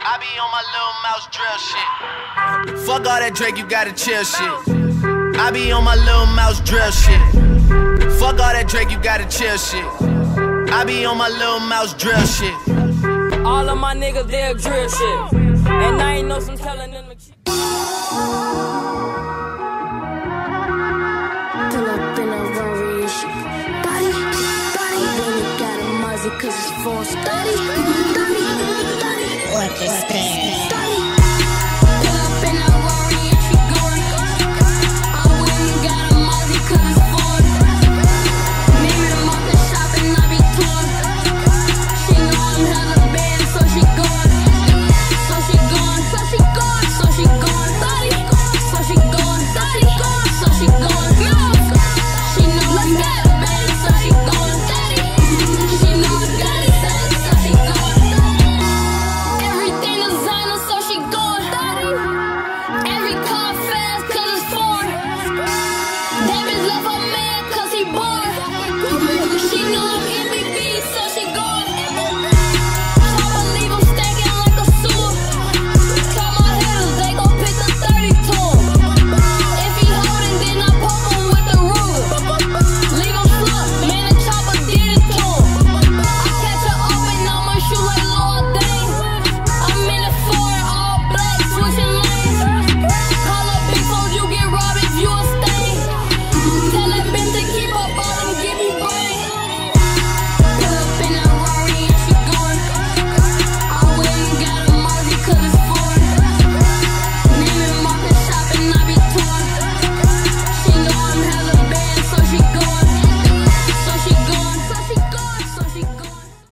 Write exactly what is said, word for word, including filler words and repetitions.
I be on my little mouse drill shit. Fuck all that Drake, you gotta chill shit. I be on my little mouse drill shit. Fuck all that Drake, you gotta chill shit. I be on my little mouse drill shit. All of my niggas, they'll drill shit. And I ain't know some telling them to keep. Pull up in a Rory, body, body. Really got a muzzy cause it's full study, study, study. Orchestra.